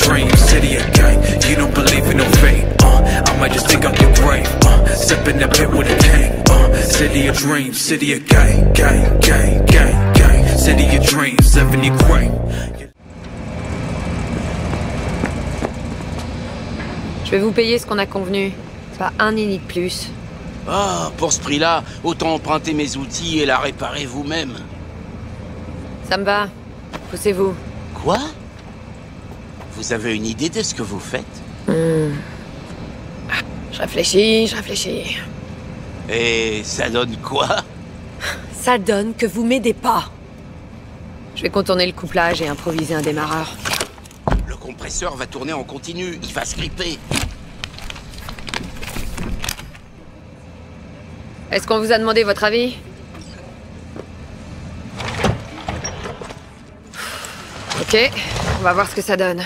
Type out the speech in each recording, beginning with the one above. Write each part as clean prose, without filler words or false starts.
dream, city of gang. You don't believe in no fate, I might just dig up your grave, step in the pit with a tank, city of dreams, city of gang, gang, gang, gang, gang. City of dreams, 70 great. Je vais vous payer ce qu'on a convenu. Pas un ni de plus. Ah, pour ce prix-là, autant emprunter mes outils et la réparer vous-même. Ça me va. Poussez-vous. Quoi? Vous avez une idée de ce que vous faites? Je réfléchis. Et ça donne quoi? Ça donne que vous m'aidez pas. Je vais contourner le couplage et improviser un démarreur. Le compresseur va tourner en continu, il va se gripper. Est-ce qu'on vous a demandé votre avis? Ok, on va voir ce que ça donne.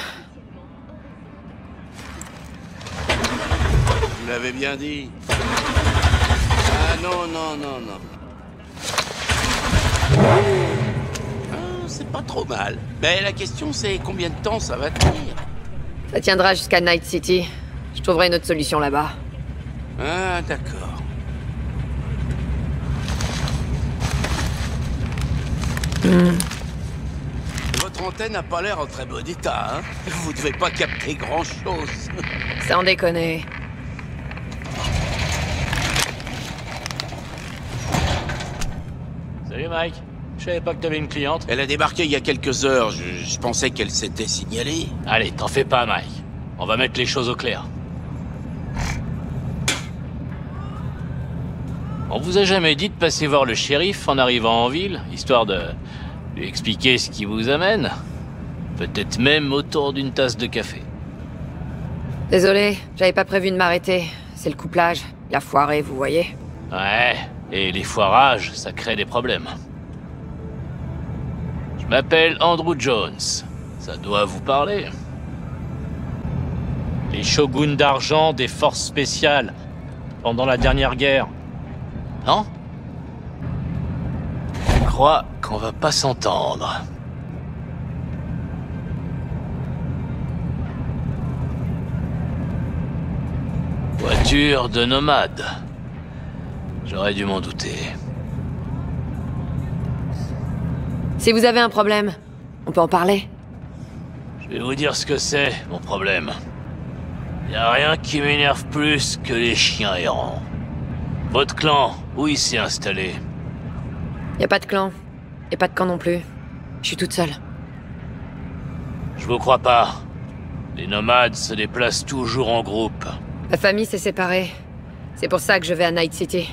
Vous l'avez bien dit. Ah non. Ah, c'est pas trop mal. Mais la question c'est combien de temps ça va tenir? Ça tiendra jusqu'à Night City. Je trouverai une autre solution là-bas. Ah, d'accord. Votre antenne n'a pas l'air en très bon état, hein? Vous devez pas capter grand-chose. Sans déconner. Salut Mike. Je savais pas que t'avais une cliente. Elle a débarqué il y a quelques heures. Je pensais qu'elle s'était signalée. Allez, t'en fais pas Mike. On va mettre les choses au clair. On vous a jamais dit de passer voir le shérif en arrivant en ville, histoire de lui expliquer ce qui vous amène? Peut-être même autour d'une tasse de café. Désolé, j'avais pas prévu de m'arrêter. C'est le couplage. Il a foiré, vous voyez. Ouais, et les foirages, ça crée des problèmes. Je m'appelle Andrew Jones. Ça doit vous parler. Les shoguns d'argent des forces spéciales pendant la dernière guerre. Non? Je crois qu'on va pas s'entendre. Voiture de nomade. J'aurais dû m'en douter. Si vous avez un problème, on peut en parler. Je vais vous dire ce que c'est, mon problème. Y a rien qui m'énerve plus que les chiens errants. Votre clan, où il s'est installé? Y a pas de clan. Et pas de camp non plus. Je suis toute seule. Je vous crois pas. Les nomades se déplacent toujours en groupe. Ma famille s'est séparée. C'est pour ça que je vais à Night City.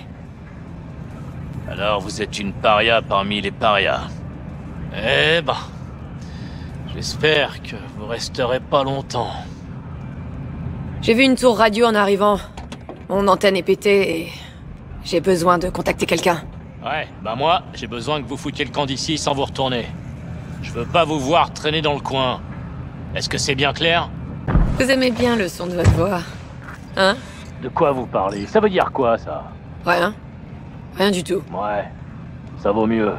Alors vous êtes une paria parmi les parias. Eh ben... J'espère que vous resterez pas longtemps. J'ai vu une tour radio en arrivant. Mon antenne est pétée et... j'ai besoin de contacter quelqu'un. Ouais, bah moi, j'ai besoin que vous foutiez le camp d'ici sans vous retourner. Je veux pas vous voir traîner dans le coin. Est-ce que c'est bien clair? Vous aimez bien le son de votre voix. Hein? De quoi vous parlez? Ça veut dire quoi, ça? Rien. Rien du tout. Ouais, ça vaut mieux.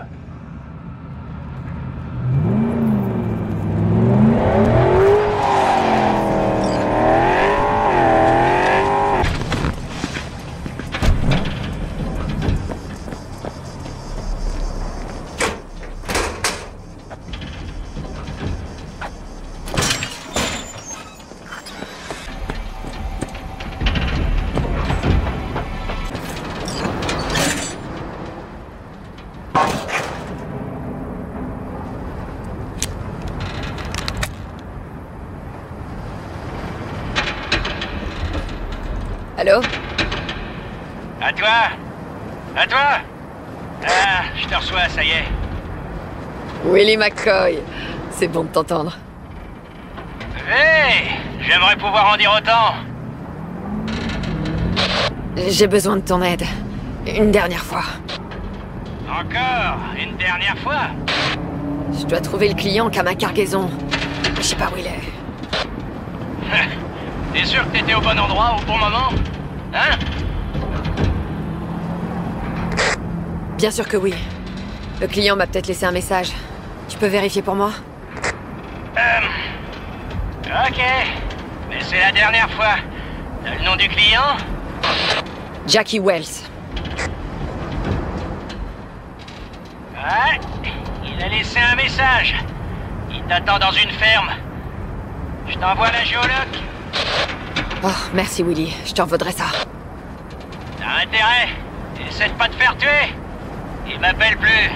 Allô? À toi? À toi? Ah, je te reçois, ça y est. Willie McCoy. C'est bon de t'entendre. Hé! J'aimerais pouvoir en dire autant. J'ai besoin de ton aide. Une dernière fois. Encore? Une dernière fois? Je dois trouver le client qui a ma cargaison. Je sais pas où il est. T'es sûr que t'étais au bon endroit au bon moment? Hein? Bien sûr que oui. Le client m'a peut-être laissé un message. Tu peux vérifier pour moi? Ok. Mais c'est la dernière fois. T'as le nom du client? Jackie Wells. Ouais. Il a laissé un message. Il t'attend dans une ferme. Je t'envoie la géologue. Oh, merci Willy, je te revaudrai ça. T'as intérêt. Essaie de pas te faire tuer. Il m'appelle plus.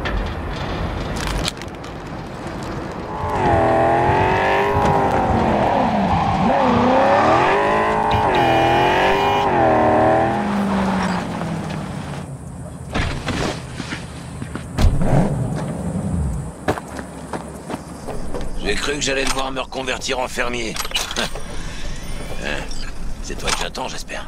J'ai cru que j'allais devoir me reconvertir en fermier. C'est toi que j'attends, j'espère.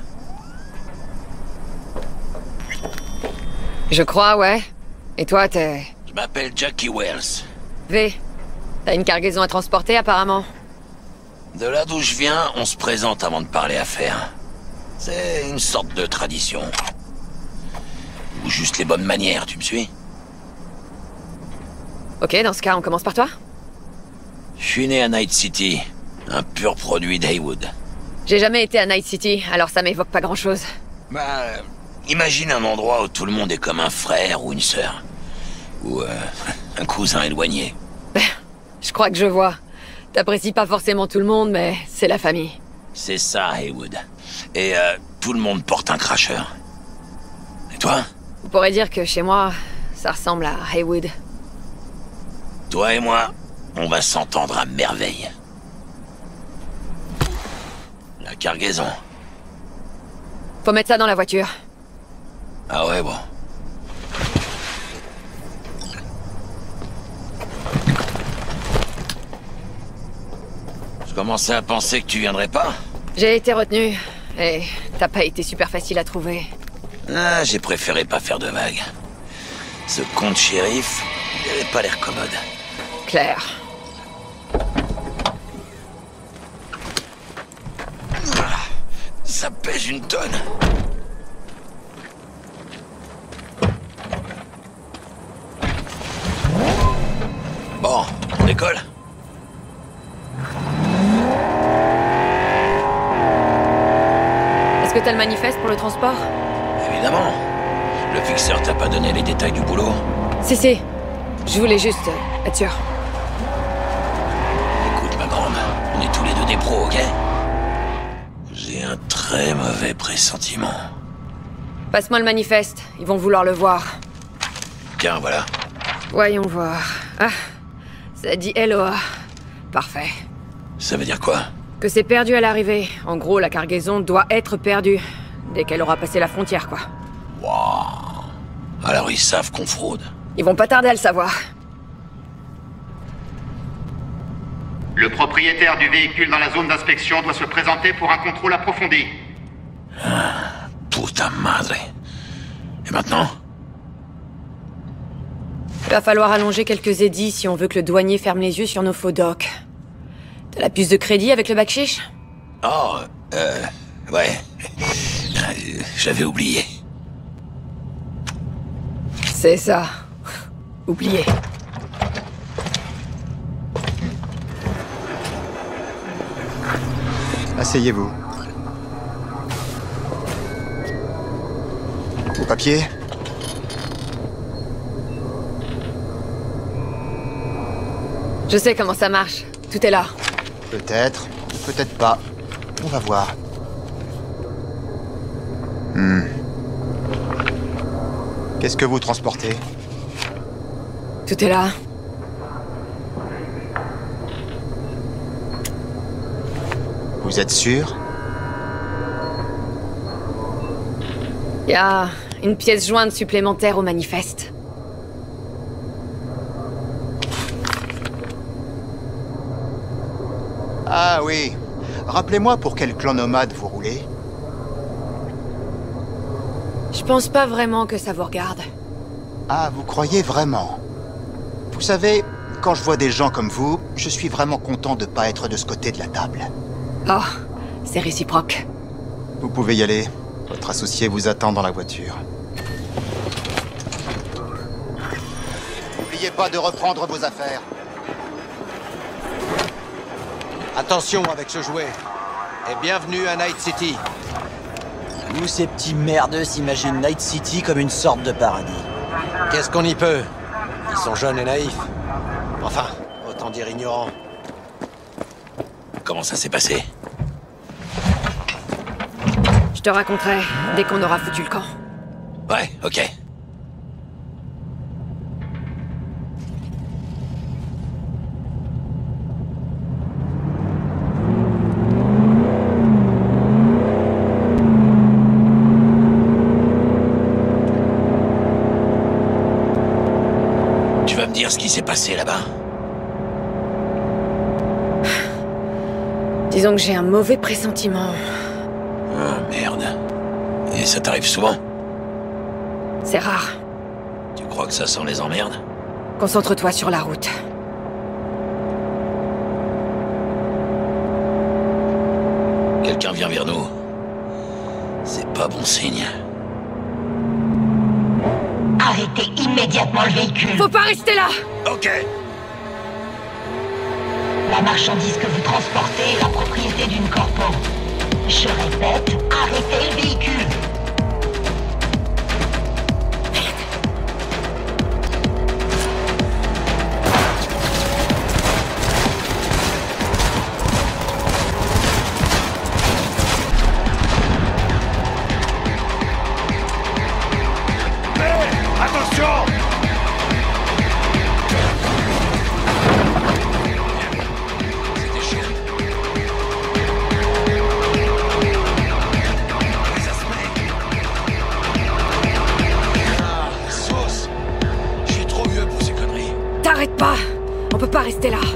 Je crois, ouais. Et toi, t'es... Je m'appelle Jackie Wells. V. T'as une cargaison à transporter, apparemment. De là d'où je viens, on se présente avant de parler affaires. C'est une sorte de tradition. Ou juste les bonnes manières, tu me suis? Ok, dans ce cas, on commence par toi? Je suis né à Night City, un pur produit d'Heywood. J'ai jamais été à Night City, alors ça m'évoque pas grand-chose. Bah, imagine un endroit où tout le monde est comme un frère ou une sœur. Ou un cousin éloigné. Je crois que je vois. T'apprécies pas forcément tout le monde, mais c'est la famille. C'est ça, Heywood. Et tout le monde porte un cracheur. Et toi? On pourrait dire que chez moi, ça ressemble à Heywood. Toi et moi, on va s'entendre à merveille. La cargaison. Faut mettre ça dans la voiture. Ah ouais, bon. Je commençais à penser que tu viendrais pas. J'ai été retenu, et t'as pas été super facile à trouver. Ah, j'ai préféré pas faire de vagues. Ce con de shérif, il avait pas l'air commode. Claire. Ça pèse une tonne. Bon, on décolle. Est-ce que t'as le manifeste pour le transport? Évidemment. Le fixeur t'a pas donné les détails du boulot? Si. Je voulais juste être sûr. Écoute, ma grande, on est tous les deux des pros, ok? J'ai un très mauvais pressentiment. Passe-moi le manifeste, ils vont vouloir le voir. Tiens, voilà. Voyons voir. Ah, ça dit LOA. Parfait. Ça veut dire quoi? Que c'est perdu à l'arrivée. En gros, la cargaison doit être perdue. Dès qu'elle aura passé la frontière, quoi. Waouh. Alors ils savent qu'on fraude. Ils vont pas tarder à le savoir. Le propriétaire du véhicule dans la zone d'inspection doit se présenter pour un contrôle approfondi. Puta madre. Et maintenant? Il va falloir allonger quelques édits si on veut que le douanier ferme les yeux sur nos faux docs. T'as la puce de crédit avec le bac chiche? Oh, ouais. J'avais oublié. C'est ça. Oublié. Asseyez-vous. Vos papiers? Je sais comment ça marche. Tout est là. Peut-être, peut-être pas. On va voir. Qu'est-ce que vous transportez? Tout est là. Vous êtes sûr? Il y a une pièce jointe supplémentaire au manifeste. Ah oui. Rappelez-moi pour quel clan nomade vous roulez? Je pense pas vraiment que ça vous regarde. Ah, vous croyez vraiment? Vous savez, quand je vois des gens comme vous, je suis vraiment content de pas être de ce côté de la table. Oh, c'est réciproque. Vous pouvez y aller. Votre associé vous attend dans la voiture. N'oubliez pas de reprendre vos affaires. Attention avec ce jouet. Et bienvenue à Night City. Tous ces petits merdeux s'imaginent Night City comme une sorte de paradis. Qu'est-ce qu'on y peut? Ils sont jeunes et naïfs. Enfin, autant dire ignorants. Comment ça s'est passé? Je te raconterai dès qu'on aura foutu le camp. Ouais, ok. Tu vas me dire ce qui s'est passé là-bas? Disons que j'ai un mauvais pressentiment. Ah, merde. Et ça t'arrive souvent? C'est rare. Tu crois que ça sent les emmerdes? Concentre-toi sur la route. Quelqu'un vient vers nous. C'est pas bon signe. Arrêtez immédiatement le véhicule. Faut pas rester là! Ok. La marchandise que vous transportez est la propriété d'une corpo. Je répète, arrêtez le véhicule. Attention! C'était chiant. Ça se met. Ah, sauce. Je suis trop vieux pour ces conneries. T'arrêtes pas! On peut pas rester là.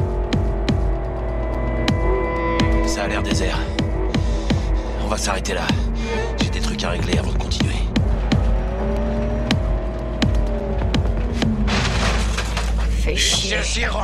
Ça a l'air désert. On va s'arrêter là. J'ai des trucs à régler avant de continuer. Fais chier.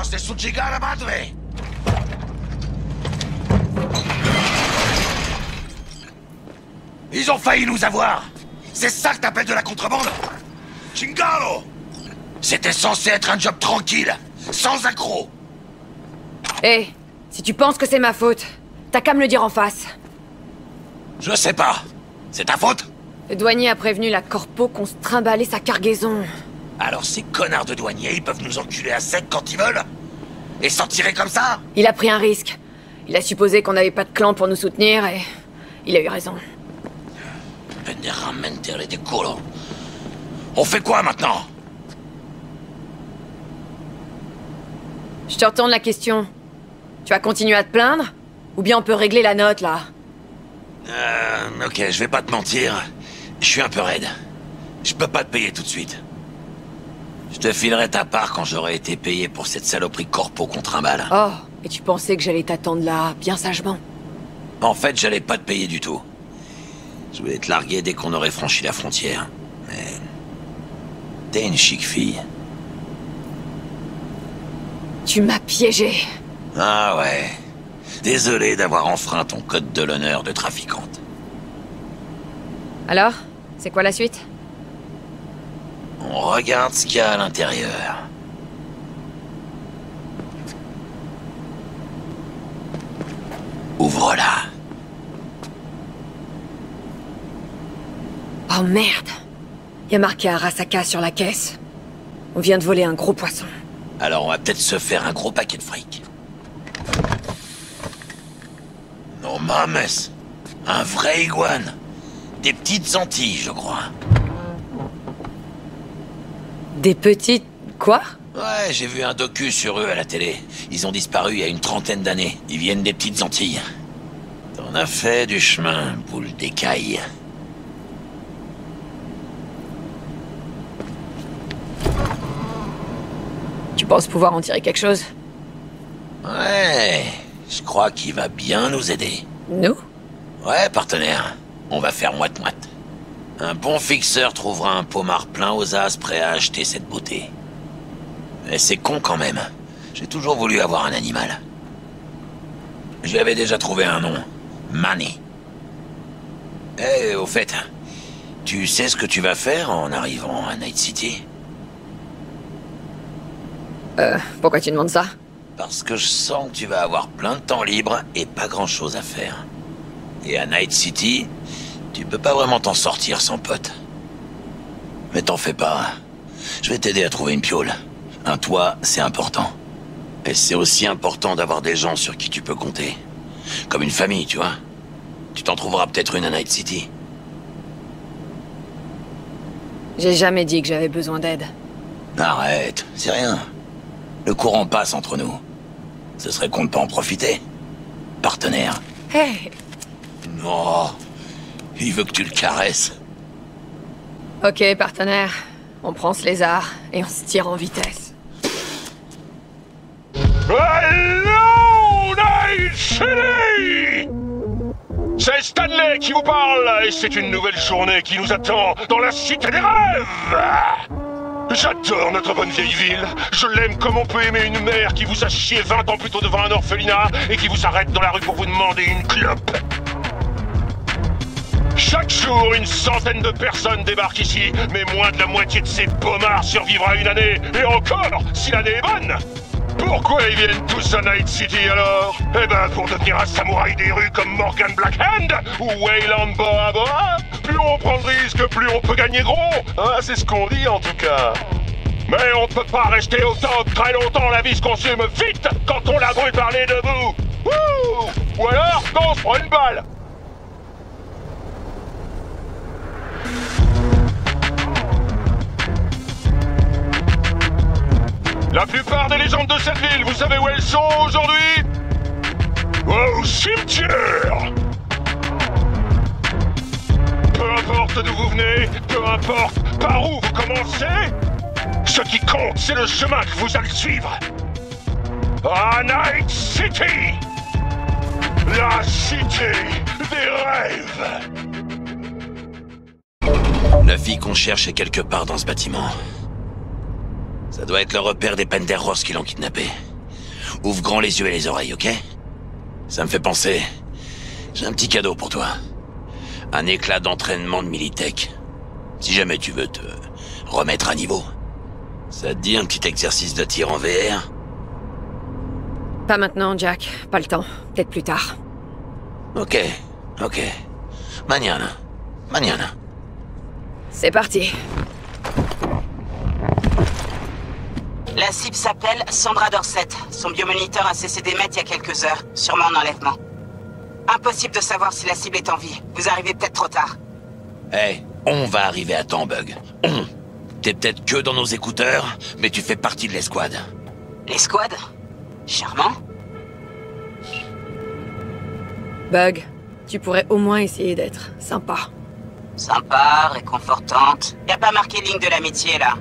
Ils ont failli nous avoir. C'est ça que t'appelles de la contrebande? Chingalo! C'était censé être un job tranquille, sans accroc. Hé, si tu penses que c'est ma faute, t'as qu'à me le dire en face. Je sais pas. C'est ta faute? Le douanier a prévenu la corpo qu'on se trimballait sa cargaison. Alors ces connards de douaniers, ils peuvent nous enculer à sec quand ils veulent? Et s'en tirer comme ça? Il a pris un risque. Il a supposé qu'on n'avait pas de clan pour nous soutenir et... il a eu raison. On fait quoi maintenant? Je te retourne la question. Tu vas continuer à te plaindre? Ou bien on peut régler la note, là? Ok, je vais pas te mentir. Je suis un peu raide. Je peux pas te payer tout de suite. Je te filerai ta part quand j'aurai été payé pour cette saloperie corpo qu'on trimballe. Oh, et tu pensais que j'allais t'attendre là, bien sagement? En fait, j'allais pas te payer du tout. Je voulais te larguer dès qu'on aurait franchi la frontière. Mais... t'es une chic fille. Tu m'as piégé. Ah ouais. Désolé d'avoir enfreint ton code de l'honneur de trafiquante. Alors, c'est quoi la suite? On regarde ce qu'il y a à l'intérieur. Ouvre-la. Oh merde! Il y a marqué Arasaka sur la caisse. On vient de voler un gros poisson. Alors on va peut-être se faire un gros paquet de fric. Non mames. Un vrai iguane. Des petites Antilles, je crois. Des petites... quoi? Ouais, j'ai vu un docu sur eux à la télé. Ils ont disparu il y a une 30aine d'années. Ils viennent des petites Antilles. T'en as fait du chemin, boule d'écaille. Tu penses pouvoir en tirer quelque chose? Ouais, je crois qu'il va bien nous aider. Nous? Ouais, partenaire. On va faire moite-moite. Un bon fixeur trouvera un pommard plein aux as prêt à acheter cette beauté. Mais c'est con quand même. J'ai toujours voulu avoir un animal. J'y avais déjà trouvé un nom. Manny. Eh, au fait, tu sais ce que tu vas faire en arrivant à Night City? Pourquoi tu demandes ça? Parce que je sens que tu vas avoir plein de temps libre et pas grand-chose à faire. Et à Night City, tu peux pas vraiment t'en sortir sans pote. Mais t'en fais pas. Je vais t'aider à trouver une piole. Un toit, c'est important. Et c'est aussi important d'avoir des gens sur qui tu peux compter. Comme une famille, tu vois. Tu t'en trouveras peut-être une à Night City. J'ai jamais dit que j'avais besoin d'aide. Arrête, c'est rien. Le courant passe entre nous. Ce serait con de pas en profiter. Partenaire. Hey! Non. Il veut que tu le caresses. Ok, partenaire. On prend ce lézard et on se tire en vitesse. Hello, Night City! C'est Stanley qui vous parle, et c'est une nouvelle journée qui nous attend dans la cité des rêves! J'adore notre bonne vieille ville. Je l'aime comme on peut aimer une mère qui vous a chié 20 ans plus tôt devant un orphelinat et qui vous arrête dans la rue pour vous demander une clope. Chaque jour, une centaine de personnes débarquent ici, mais moins de la moitié de ces pommards survivra une année, et encore, si l'année est bonne. Pourquoi ils viennent tous à Night City alors? Eh ben pour devenir un samouraï des rues comme Morgan Blackhand ou Wayland Boa Boa. Plus on prend de risques, plus on peut gagner gros. Hein, c'est ce qu'on dit en tout cas. Mais on peut pas rester au top très longtemps, la vie se consume vite quand on la brûle par les deux bouts. Ou alors quand on se prend une balle. La plupart des légendes de cette ville, vous savez où elles sont aujourd'hui? Au cimetière! Peu importe d'où vous venez, peu importe par où vous commencez, ce qui compte, c'est le chemin que vous allez suivre. À Night City! La cité des rêves! La fille qu'on cherche est quelque part dans ce bâtiment. Ça doit être le repère des Penderos qui l'ont kidnappé. Ouvre grand les yeux et les oreilles, ok? Ça me fait penser... J'ai un petit cadeau pour toi. Un éclat d'entraînement de Militech. Si jamais tu veux te remettre à niveau. Ça te dit un petit exercice de tir en VR? Pas maintenant, Jack. Pas le temps. Peut-être plus tard. Ok. Mañana. C'est parti. La cible s'appelle Sandra Dorset. Son biomoniteur a cessé d'émettre il y a quelques heures, sûrement en enlèvement. Impossible de savoir si la cible est en vie. Vous arrivez peut-être trop tard. Hey, on va arriver à temps, Bug. T'es peut-être que dans nos écouteurs, mais tu fais partie de l'escouade. L'escouade? Charmant. Bug, tu pourrais au moins essayer d'être sympa. Sympa, réconfortante. Y a pas marqué ligne de l'amitié, là.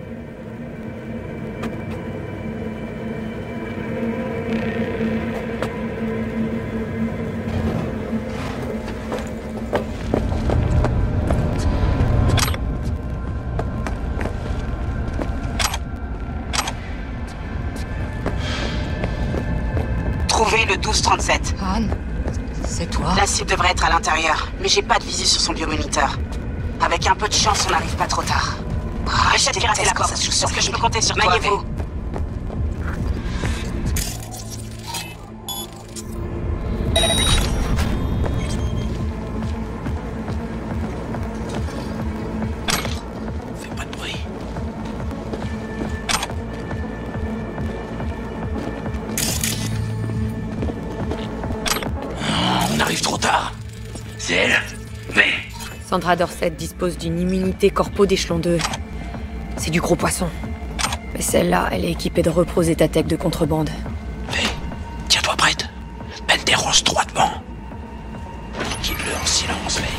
Trouvez le 1237. Anne, c'est toi? La cible devrait être à l'intérieur, mais j'ai pas de visu sur son biomoniteur. Avec un peu de chance, on n'arrive pas trop tard. Je déteste la corde. Est-ce que je peux compter sur toi? Maillez-vous. Fais pas de bruit. On arrive trop tard. C'est elle. V. Sandra Dorset dispose d'une immunité corpo d'échelon 2. C'est du gros poisson. Mais celle-là, elle est équipée de repros et d'attaques de contrebande. V, tiens-toi prête. Penderos droit devant. Quitte-le en silence, V.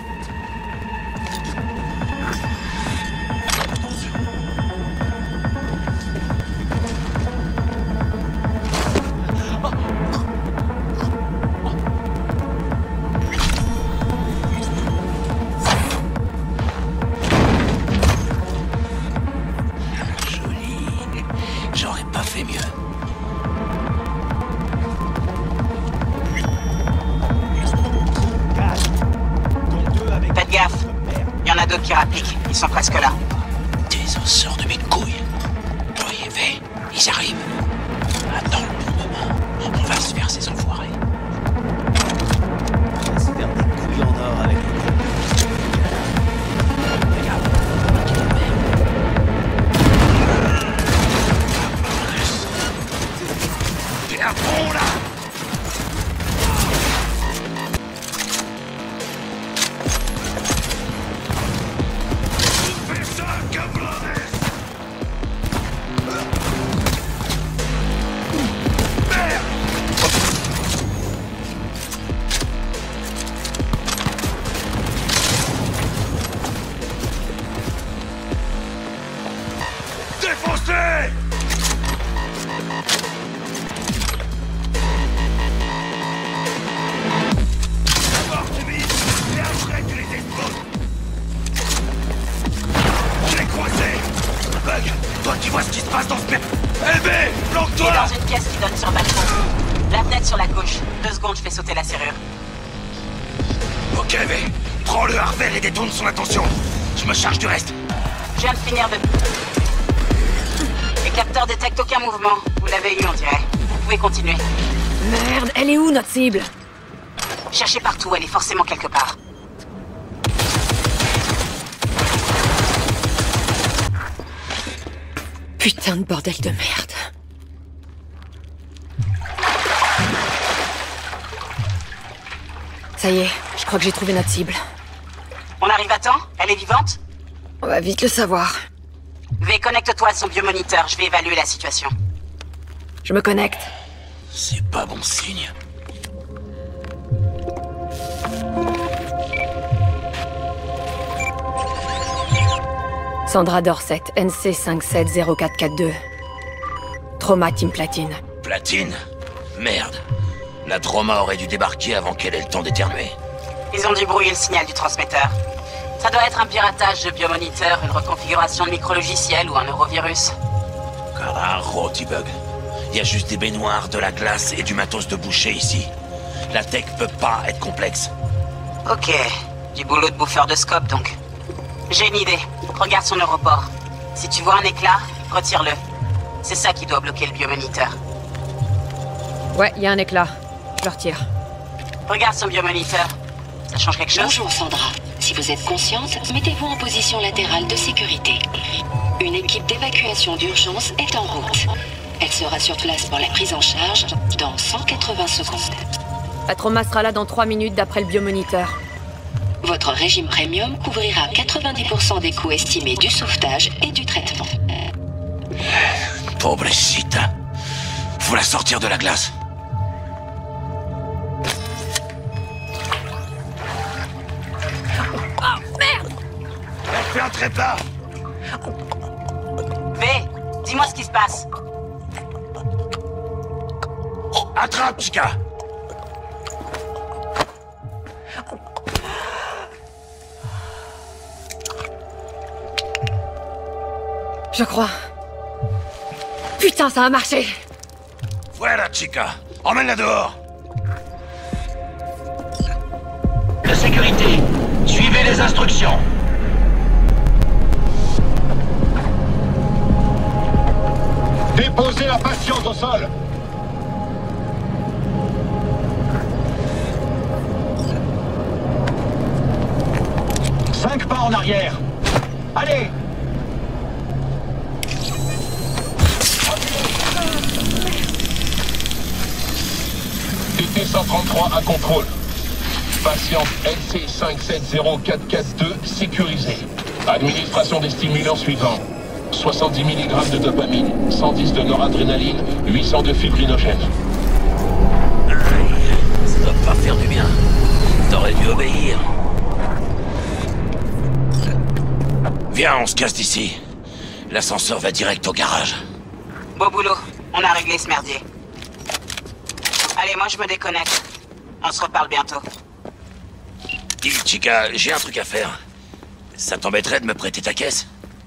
J'aurais pas fait mieux. Faites gaffe. Il y en a d'autres qui rappliquent. Ils sont presque là. Tes osseurs de mes couilles. Oui, V, ils arrivent. Attends. Défoncez! D'abord tu vises, et après tu les exposes. Je l'ai croisé. Bug, toi qui vois ce qui se passe dans ce mec. LB, planque-toi! Il est dans une pièce qui donne sur le balcon. La fenêtre sur la gauche. 2 secondes, je fais sauter la serrure. Ok, LB, prends le Harvel et détourne son attention. Je me charge du reste. Je viens de finir de... Les capteurs détectent aucun mouvement. Vous l'avez eu, on dirait. Vous pouvez continuer. Merde, elle est où, notre cible? Cherchez partout, elle est forcément quelque part. Putain de bordel de merde. Ça y est, je crois que j'ai trouvé notre cible. On arrive à temps? Elle est vivante? On va vite le savoir. V, connecte-toi à son biomoniteur, je vais évaluer la situation. Je me connecte. C'est pas bon signe. Sandra Dorset, NC 570442. Trauma Team Platine. Platine? Merde. La Trauma aurait dû débarquer avant qu'elle ait le temps d'éternuer. Ils ont dû brouiller le signal du transmetteur. Ça doit être un piratage de biomoniteur, une reconfiguration de micrologiciel ou un neurovirus. Carajo, T-Bug. Il y a juste des baignoires, de la glace et du matos de boucher ici. La tech peut pas être complexe. Ok. Du boulot de bouffeur de scope, donc. J'ai une idée. Regarde son neuroport. Si tu vois un éclat, retire-le. C'est ça qui doit bloquer le biomoniteur. Ouais, il y a un éclat. Je le retire. Regarde son biomoniteur. Ça change quelque chose? Bonjour Sandra. Si vous êtes consciente, mettez-vous en position latérale de sécurité. Une équipe d'évacuation d'urgence est en route. Elle sera sur place pour la prise en charge dans 180 secondes. La Trauma sera là dans 3 minutes d'après le biomoniteur. Votre régime premium couvrira 90% des coûts estimés du sauvetage et du traitement. Pobrecita. Faut la sortir de la glace. Oh, merde! Elle fait un trépas. V, dis-moi ce qui se passe. Attrape, Chica. Je crois. Putain, ça a marché! Voilà, Chica. Emmène-la dehors. De sécurité, suivez les instructions. Déposez la patiente au sol. Cinq pas en arrière. Allez! TT-133 à contrôle. Patiente NC570442 sécurisée. Administration des stimulants suivants. 70 mg de dopamine, 110 de noradrénaline, 800 de fibrinogène. Ça doit pas faire du bien. T'aurais dû obéir. Viens, on se casse d'ici. L'ascenseur va direct au garage. Beau boulot, on a réglé ce merdier. Allez, moi je me déconnecte. On se reparle bientôt. Dis, Chica, j'ai un truc à faire. Ça t'embêterait de me prêter ta caisse?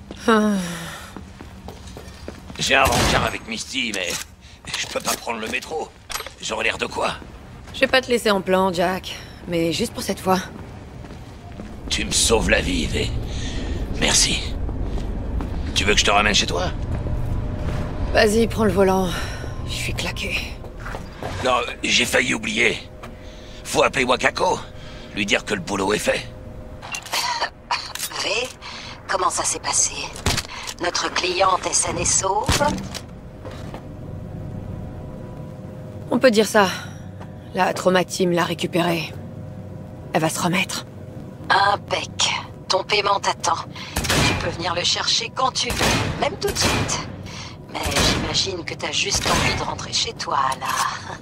J'ai un rencard avec Misty, mais je peux pas prendre le métro. J'aurais l'air de quoi? Je vais pas te laisser en plan, Jack. Mais juste pour cette fois. Tu me sauves la vie, V. Merci. Tu veux que je te ramène chez toi? Vas-y, prends le volant. Je suis claqué. Non, j'ai failli oublier. Faut appeler Wakako. Lui dire que le boulot est fait. V, comment ça s'est passé? Notre cliente est saine et sauve? On peut dire ça. La Trauma Team l'a récupérée. Elle va se remettre. Impec. Ton paiement t'attend. Tu peux venir le chercher quand tu veux, même tout de suite. Mais j'imagine que t'as juste envie de rentrer chez toi, là.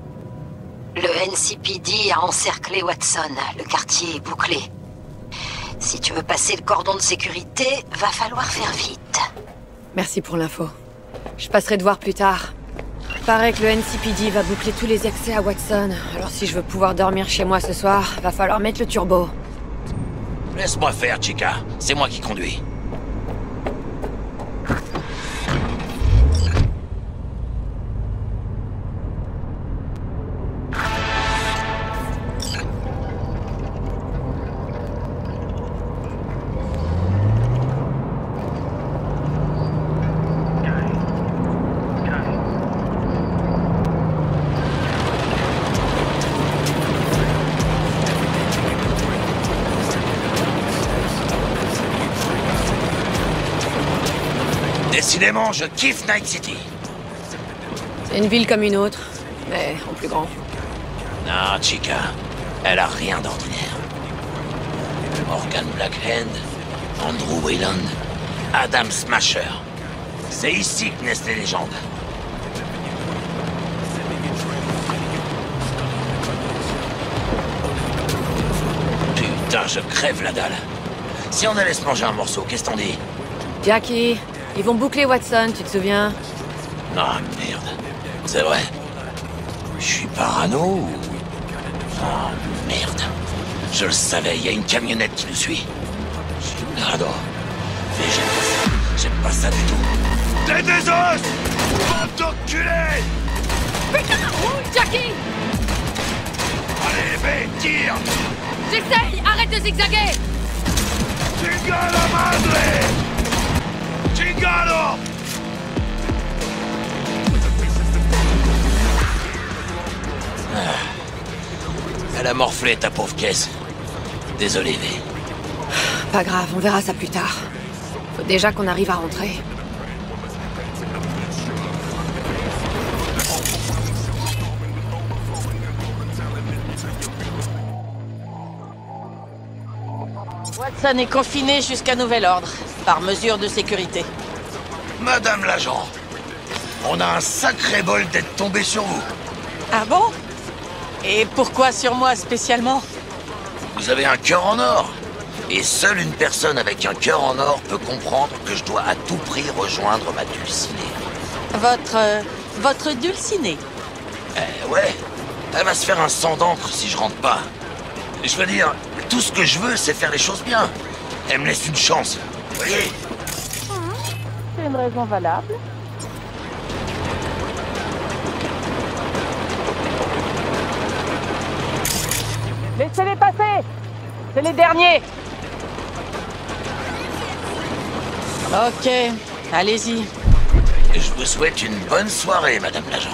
Le NCPD a encerclé Watson. Le quartier est bouclé. Si tu veux passer le cordon de sécurité, va falloir faire vite. Merci pour l'info. Je passerai te voir plus tard. Paraît que le NCPD va boucler tous les accès à Watson, alors si je veux pouvoir dormir chez moi ce soir, va falloir mettre le turbo. Laisse-moi faire, Chica. C'est moi qui conduis. Décidément, je kiffe Night City. C'est une ville comme une autre, mais en plus grand. Non, Chica, elle a rien d'ordinaire. Morgan Blackhand, Andrew Wayland, Adam Smasher. C'est ici que naissent les légendes. Putain, je crève la dalle. Si on allait se manger un morceau, qu'est-ce qu'on dit? Jackie, ils vont boucler Watson, tu te souviens? Ah merde, c'est vrai. Je suis parano ou... Oh merde. Je le savais, il y a une camionnette qui nous suit. Chingado. Mais j'aime pas ça du tout. T'es des os! Bande d'enculés! Putain! Jackie! Allez, mais tire! J'essaye! Arrête de zigzaguer! Chingado madre! Chingado! Elle a morflé ta pauvre caisse. Désolé, V. Pas grave, on verra ça plus tard. Faut déjà qu'on arrive à rentrer. Watson est confiné jusqu'à nouvel ordre, par mesure de sécurité. Madame l'agent, on a un sacré bol d'être tombé sur vous. Ah bon? Et pourquoi sur moi spécialement? Vous avez un cœur en or. Et seule une personne avec un cœur en or peut comprendre que je dois à tout prix rejoindre ma dulcinée. Votre dulcinée? Ouais. Elle va se faire un sang d'encre si je rentre pas. Je veux dire, tout ce que je veux, c'est faire les choses bien. Elle me laisse une chance. Vous voyez? C'est une raison valable. Laissez-les passer! C'est les derniers! Ok, allez-y. Je vous souhaite une bonne soirée, Madame l'agent.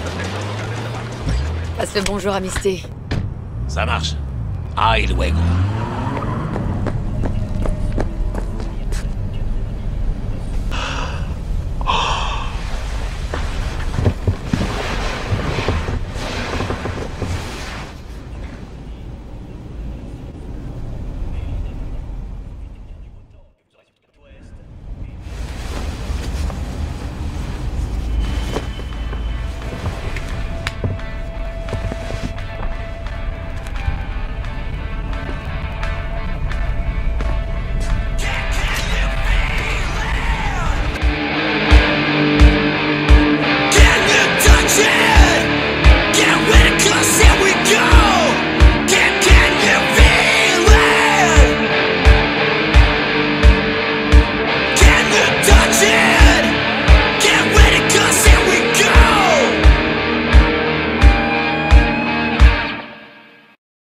Passe le bonjour à Misty. Ça marche. Hide Wego.